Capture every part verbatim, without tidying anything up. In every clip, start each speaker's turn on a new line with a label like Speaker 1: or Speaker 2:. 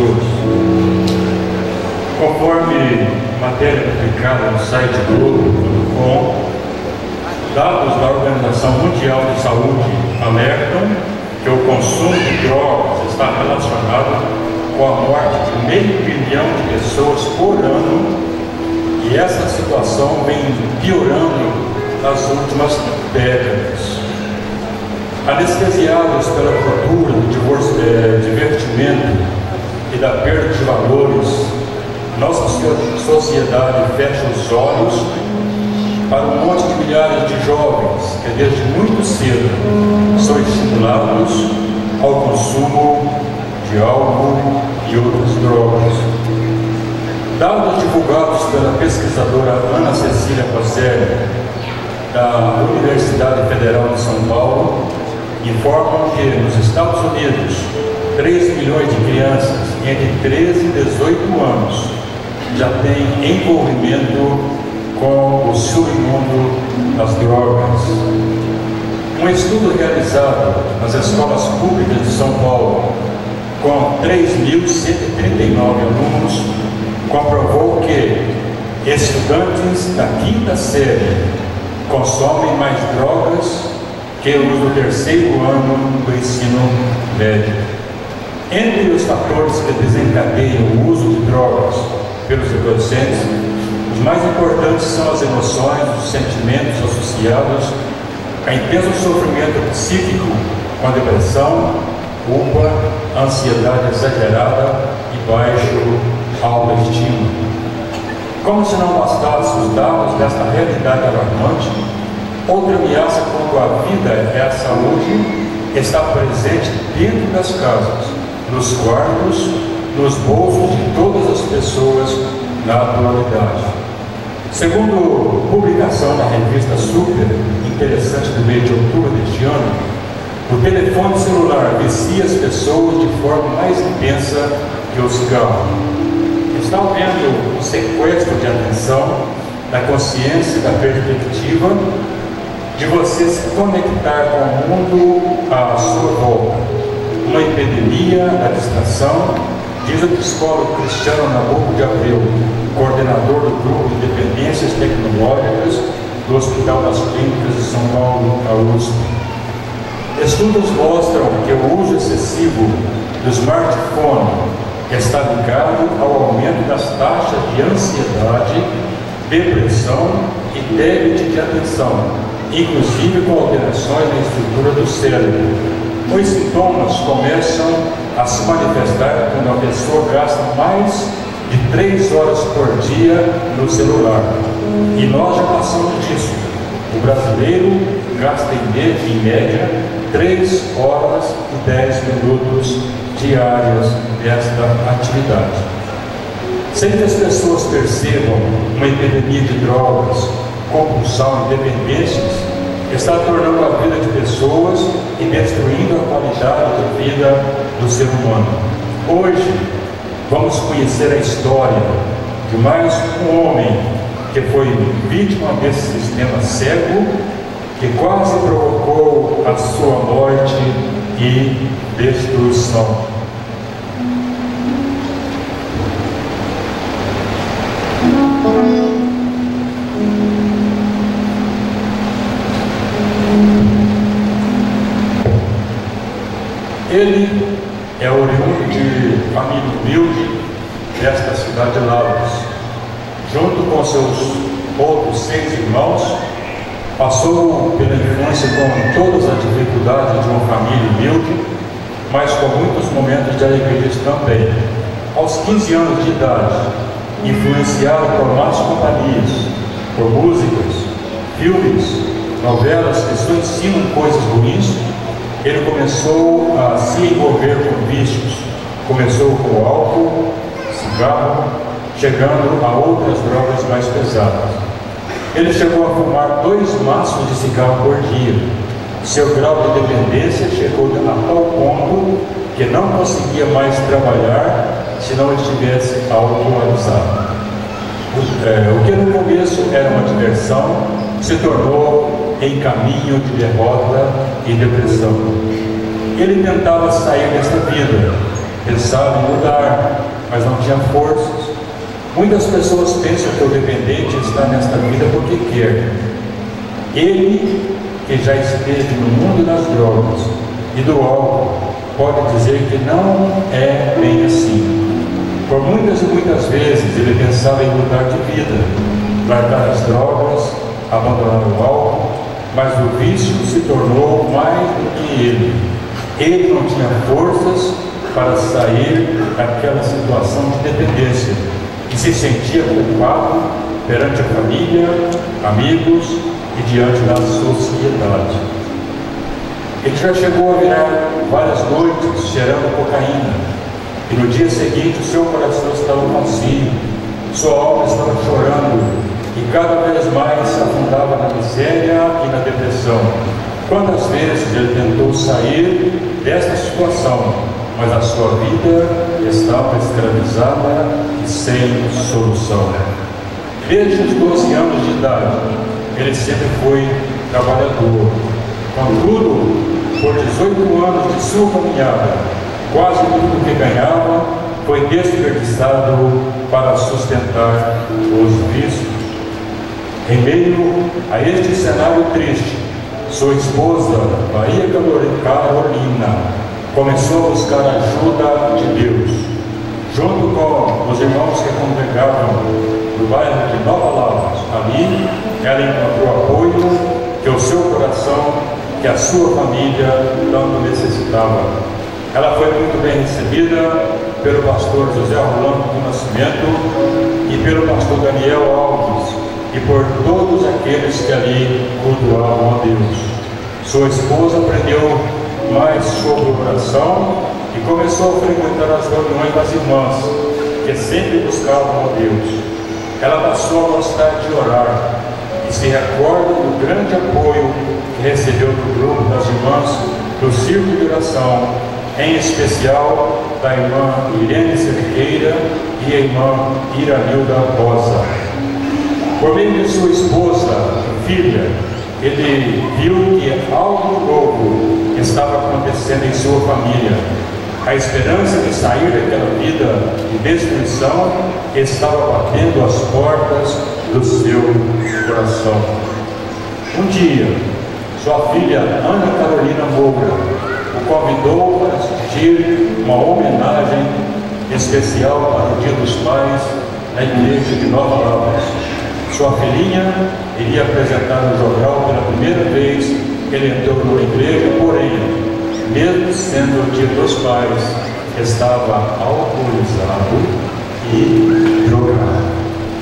Speaker 1: pessoas. Conforme matéria publicada no site globo ponto com, dados da Organização Mundial de Saúde alertam que o consumo de drogas está relacionado com a morte de meio bilhão de pessoas por ano, e essa situação vem piorando nas últimas décadas. Anestesiados pela cultura do é, divertimento e da perda de valores, nossa sociedade fecha os olhos para um monte de milhares de jovens que desde muito cedo são estimulados ao consumo de álcool e outras drogas. Dados divulgados pela pesquisadora Ana Cecília Coselli, da Universidade Federal de São Paulo, informam que nos Estados Unidos, três milhões de crianças entre treze e dezoito anos já têm envolvimento com o submundo das drogas. Um estudo realizado nas escolas públicas de São Paulo, com três mil cento e trinta e nove alunos, comprovou que estudantes da quinta série consomem mais drogas que os do terceiro ano do ensino médio. Entre os fatores que desencadeiam o uso de drogas pelos adolescentes, os mais importantes são as emoções, os sentimentos associados a intenso sofrimento psíquico, com a depressão, culpa, ansiedade exagerada e baixo autoestima. Como se não bastasse os dados desta realidade alarmante, outra ameaça contra a vida e a saúde está presente dentro das casas, nos quartos, nos bolsos de todas as pessoas na atualidade. Segundo publicação da revista Super, interessante do mês de outubro deste ano, o telefone celular vicia as pessoas de forma mais intensa que o cigarro. Está havendo um sequestro de atenção, da consciência e da perspectiva de você se conectar com o mundo à sua volta. Uma epidemia da distração, diz o psicólogo Cristiano Nabuco de Abreu, coordenador do grupo de dependências tecnológicas do Hospital das Clínicas de São Paulo, a U S P. Estudos mostram que o uso excessivo do smartphone está ligado ao aumento das taxas de ansiedade, depressão e déficit de atenção, inclusive com alterações na estrutura do cérebro. Os sintomas começam a se manifestar quando a pessoa gasta mais de três horas por dia no celular. E nós já passamos disso. O brasileiro gasta em média três horas e dez minutos diárias desta atividade. Sem que as pessoas percebam, uma epidemia de drogas, compulsão e dependências está tornando a vida de pessoas e destruindo a qualidade de vida do ser humano. Hoje, vamos conhecer a história de mais um homem que foi vítima desse sistema cego, que quase provocou a sua morte e destruição. Ele é oriundo de família humilde desta cidade de Lavras. Junto com seus outros seis irmãos, passou pela infância com todas as dificuldades de uma família humilde, mas com muitos momentos de alegria também. Aos quinze anos de idade, influenciado por más companhias, por músicas, filmes, novelas que só ensinam coisas ruins, ele começou a se envolver com vícios. Começou com o álcool, cigarro, chegando a outras drogas mais pesadas. Ele chegou a fumar dois maços de cigarro por dia. Seu grau de dependência chegou a tal ponto que não conseguia mais trabalhar se não estivesse alcoolizado. O, é, o que no começo era uma diversão se tornou em caminho de derrota e depressão. Ele tentava sair desta vida, pensava em mudar, mas não tinha forças. Muitas pessoas pensam que o dependente está nesta vida porque quer. Ele, que já esteve no mundo das drogas e do álcool, pode dizer que não é bem assim. Por muitas e muitas vezes ele pensava em mudar de vida, largar as drogas, abandonar o álcool, mas o vício se tornou mais do que ele. Ele não tinha forças para sair daquela situação de dependência e se sentia culpado perante a família, amigos e diante da sociedade. Ele já chegou a virar várias noites cheirando cocaína, e no dia seguinte o seu coração estava vazio, sua alma estava chorando, e cada vez mais se afundava na miséria e na depressão. Quantas vezes ele tentou sair desta situação, mas a sua vida estava escravizada e sem solução. Desde os doze anos de idade, ele sempre foi trabalhador. Contudo, por dezoito anos de sua caminhada, quase tudo que ganhava foi desperdiçado para sustentar os vícios. Em meio a este cenário triste, sua esposa, Maria Carolina, começou a buscar a ajuda de Deus. Junto com os irmãos que congregavam no bairro de Nova Lavras, ali ela encontrou apoio que o seu coração, que a sua família tanto necessitava. Ela foi muito bem recebida pelo pastor José Rolando do Nascimento e pelo pastor Daniel Alves e por todos aqueles que ali cultuavam a Deus. Sua esposa aprendeu mais sobre o coração e começou a frequentar as reuniões das irmãs, que sempre buscavam a Deus. Ela passou a gostar de orar e se recorda do grande apoio que recebeu do grupo das irmãs do Círculo de Oração, em especial da irmã Irene Cerqueira e a irmã Iranilda Rosa. Por meio de sua esposa e filha, ele viu que algo novo estava acontecendo em sua família. A esperança de sair daquela vida de destruição estava batendo as portas do seu coração. Um dia, sua filha Ana Carolina Moura o convidou para assistir uma homenagem especial para o Dia dos Pais na igreja de Nova Lavras. Sua filhinha iria apresentar o jornal pela primeira vez que ele entrou na igreja, porém, mesmo sendo o Dia dos Pais, estava alcoolizado e drogado.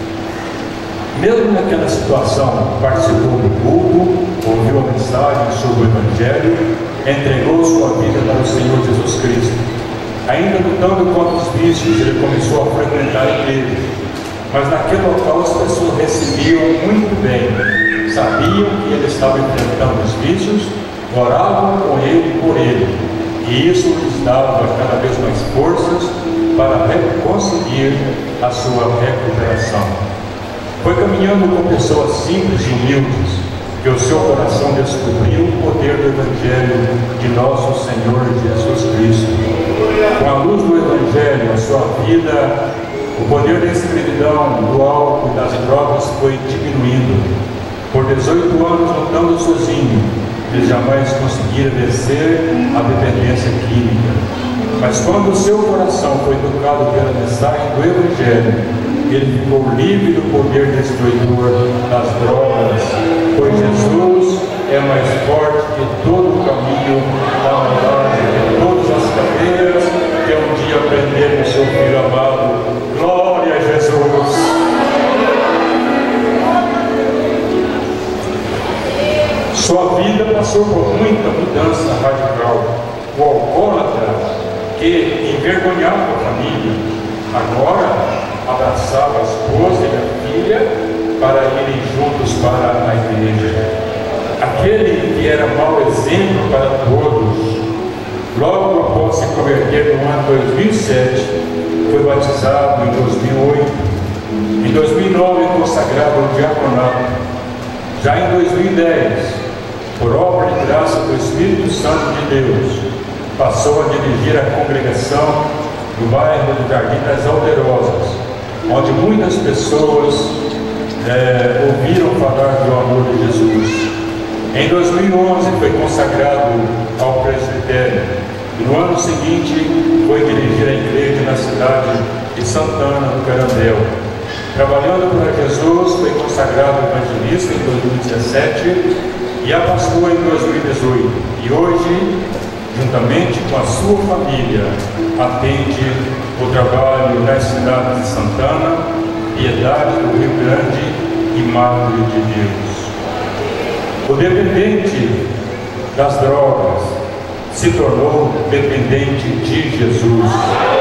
Speaker 1: Mesmo naquela situação, participou do culto, ouviu a mensagem sobre o Evangelho, entregou sua vida para o Senhor Jesus Cristo. Ainda lutando contra os vícios, ele começou a frequentar a igreja. Mas naquele local as pessoas recebiam muito bem, sabiam que ele estava enfrentando os vícios, oravam com ele e por ele, e isso lhes dava cada vez mais forças para conseguir a sua recuperação. Foi caminhando com pessoas simples e humildes que o seu coração descobriu o poder do Evangelho de nosso Senhor Jesus Cristo. Com a luz do Evangelho, a sua vida, o poder da escravidão, do álcool e das drogas foi diminuindo. Por dezoito anos lutando sozinho, ele jamais conseguira vencer a dependência química. Mas quando o seu coração foi tocado pela mensagem do Evangelho, ele ficou livre do poder destruidor das drogas, pois Jesus é mais forte que todo o caminho da maldade, que todas as cadeias que um dia prenderam o seu filho amado. Glória a Jesus! Sua vida passou por muita mudança radical. O alcoólatra, que envergonhava a família, agora abraçava a esposa e a filha para irem juntos para a igreja. Aquele que era mau exemplo para todos, logo após se converter no ano dois mil e sete, foi batizado em dois mil e oito. Em dois mil e nove, consagrado ao diaconato. Já em dois mil e dez, por obra e graça do Espírito Santo de Deus, passou a dirigir a congregação no bairro do Jardim das Alderosas, onde muitas pessoas é, ouviram falar do amor de Jesus. Em dois mil e onze foi consagrado ao presbitério e no ano seguinte foi dirigir a igreja na cidade de Santana, no Carandel. Trabalhando para Jesus, foi consagrado evangelista em dois mil e dezessete e a pastor em dois mil e dezoito. E hoje, juntamente com a sua família, atende o trabalho nas cidades de Santana, Piedade do Rio Grande e Madre de Deus. O dependente das drogas se tornou dependente de Jesus.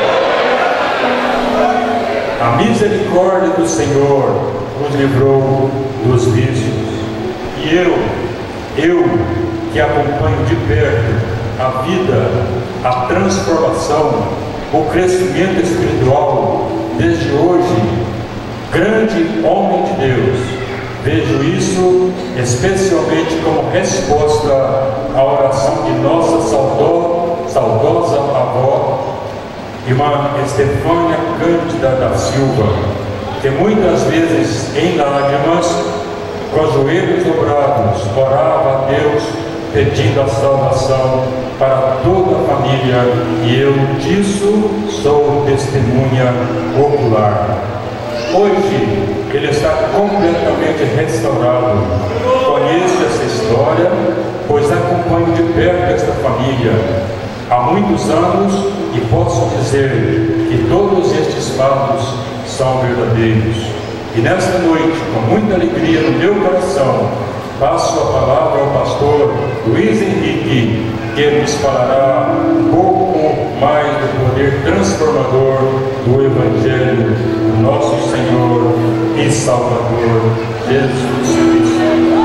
Speaker 1: A misericórdia do Senhor nos livrou dos vícios. E eu, eu que acompanho de perto a vida, a transformação, o crescimento espiritual desde hoje, grande homem de Deus, vejo isso especialmente como resposta à oração de nossa saudosa, saudosa avó, irmã Estefânia Cândida da Silva, que muitas vezes em lágrimas, com os joelhos dobrados, orava a Deus pedindo a salvação para toda a família, e eu disso sou testemunha ocular. Hoje ele está completamente restaurado. Conheço essa história, pois acompanho de perto esta família há muitos anos e posso dizer que todos estes fatos são verdadeiros. E nesta noite, com muita alegria no meu coração, passo a palavra ao pastor Luiz Henrique, que nos falará um pouco mais do poder transformador do Evangelho do nosso Senhor e Salvador Jesus Cristo.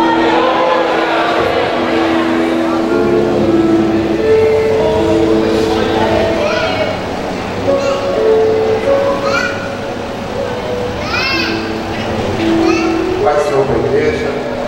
Speaker 2: Pai, Senhor da igreja,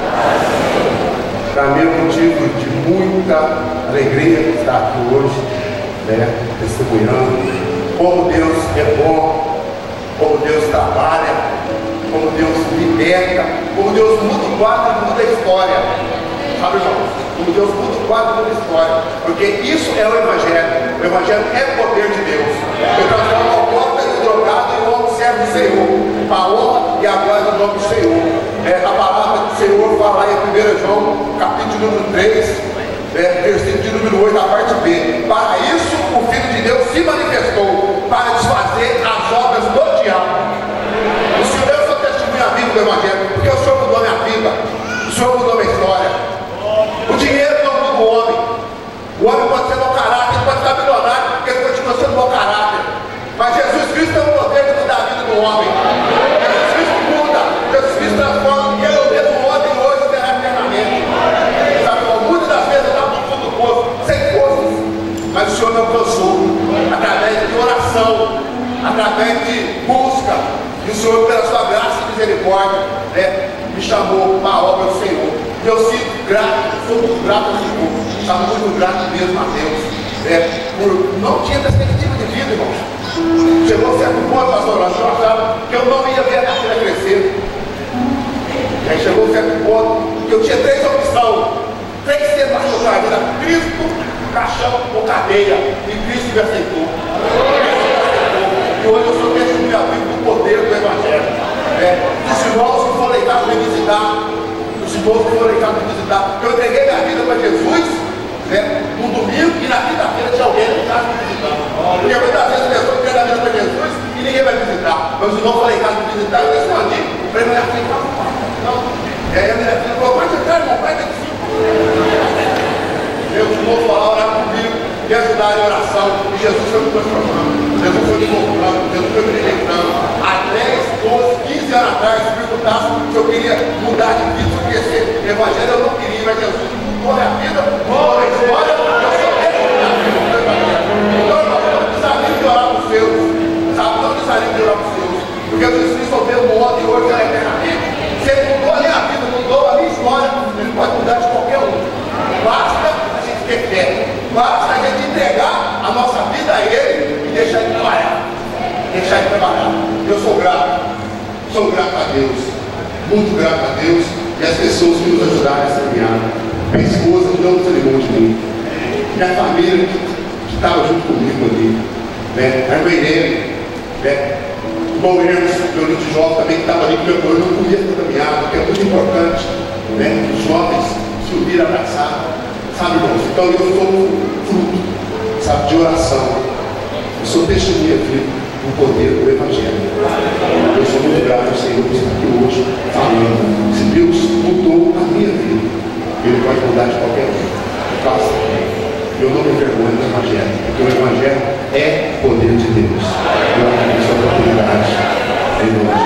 Speaker 2: para mim é um motivo de muita alegria estar aqui hoje, né, testemunhando como Deus é bom, como Deus trabalha, como Deus liberta, como Deus muda o quadro e muda a história. Sabe, irmãos? Como Deus muda o quadro e muda a história. Porque isso é o Evangelho. O Evangelho é o poder de Deus. Ele transforma o pobre e drogado em homem servo do Senhor. A honra e a glória do nome do Senhor. É, a palavra do Senhor fala em primeiro João, capítulo número três, é, versículo de número oito, a parte B. Para isso o Filho de Deus se manifestou, para desfazer as obras do diabo. O Senhor, eu sou testemunha viva do Evangelho, porque o Senhor mudou minha vida, o Senhor mudou minha história. O dinheiro não muda o homem. O homem pode ser mau caráter, pode estar milionário, porque ele continua sendo mau caráter. Mas Jesus Cristo tem o poder de mudar a vida do homem. Jesus Cristo muda, Jesus Cristo transforma, e ele é o mesmo ontem, hoje e será eternamente. Sabe, muitas das vezes eu estava no fundo do poço, sem forças, mas o Senhor me alcançou, através de oração, através de busca, e o Senhor, pela sua graça e misericórdia, né, me chamou para a obra do Senhor. E eu sinto grato, sou muito grato ao Senhor, estava muito grato mesmo a Deus, né, por não tinha perspectiva de vida, irmãos. Chegou certo ponto, pastor, eu achava que eu não ia ver a minha filha crescer. E aí chegou certo ponto que eu tinha três opções, três cenas para a vida: Cristo, caixão ou cadeia. E Cristo me aceitou. Cristo me aceitou. E hoje eu sou testemunha viva do poder do Evangelho. É, os irmãos que foram leitados me visitar, os irmãos que foram leitados me visitar, eu entreguei minha vida para Jesus, né, no domingo, e na quinta-feira tinha alguém que estava me visitando. Porque muitas vezes a pessoa entrega a vida para Jesus e ninguém vai visitar. Mas os irmãos foram leitados me visitar, eu respondi. Falei, minha filha, não. E aí a minha filha falou, pode entrar, irmão, vai ter que sim. Meus irmãos falaram, orar comigo, me ajudaram em oração, e Jesus foi me transformando, Jesus foi me mostrando, Jesus foi me libertando. Há dez, doze, quinze anos atrás, se perguntasse se eu queria mudar de vida, se eu queria ser evangelho, eu não queria, mas Jesus mudou a minha vida, mudou a minha história, eu sou testemunha viva do Evangelho. Então, irmão, não desanime de orar para os seus, sabe? Não desanime de orar para os seus, porque Jesus Cristo é o mesmo ontem, hoje e eternamente. Se ele mudou a minha vida, mudou a minha história, ele pode mudar de qualquer um. Basta a gente ter fé, basta a gente entregar a nossa vida a ele e deixar ele trabalhar. Sou grato a Deus, muito grato a Deus e as pessoas que nos ajudaram nessa caminhada. Minha esposa que não desanimou de mim, minha família que estava junto comigo ali, né? A irmã Irene, né? O irmão Hermes, meu líder jovem também, que estava ali com meu apoio no começo da caminhada, que é muito importante, né? Os jovens se unirem, abraçar, sabe, irmãos? Então eu sou fruto, sabe, de oração. Eu sou testemunha viva do poder do Evangelho. Eu sou muito grato ao Senhor por estar aqui hoje falando. Se Deus mudou a minha vida, Ele pode mudar de qualquer um. Faça. Eu não me envergonho do Evangelho, porque o Evangelho é poder de Deus. Eu agradeço a oportunidade em nome de